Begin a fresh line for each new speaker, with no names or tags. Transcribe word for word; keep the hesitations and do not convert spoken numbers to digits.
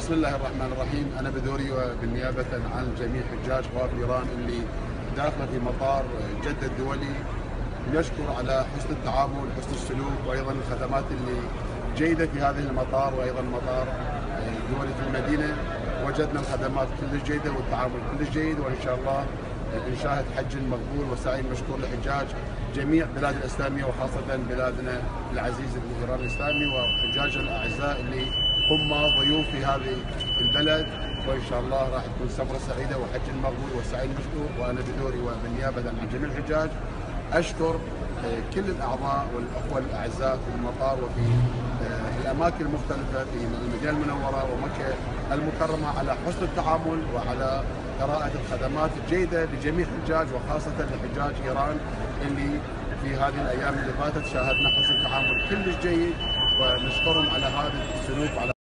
بسم الله الرحمن الرحيم. أنا بدوري وبالنيابة عن جميع حجاج قوافل إيران اللي داخلة في مطار جدة الدولي نشكر على حسن التعامل، حسن السلوك، وأيضا الخدمات اللي جيدة في هذه المطار، وأيضا مطار دولي في المدينة. وجدنا الخدمات كلش جيدة والتعامل كلش جيد، وإن شاء الله نشاهد حج مقبول وسعي مشكور لحجاج جميع البلاد الإسلامية، وخاصة بلادنا العزيز إيران الإسلامي وحجاج الأعزاء اللي هم ضيوف في هذه البلد. وإن شاء الله راح تكون سفرة سعيدة وحج مقبول وسعي مشكور. وأنا بدوري وبالنيابة عن جميع الحجاج أشكر كل الأعضاء والأخوة الأعزاء في المطار وفي الأماكن المختلفة في المدينة المنورة ومكة المكرمة على حسن التعامل وعلى قراءة الخدمات الجيدة لجميع الحجاج، وخاصة لحجاج إيران اللي في هذه الأيام اللي فاتت شاهدنا حسن تعامل كلش جيد، ونشكرهم على هذا السلوك. على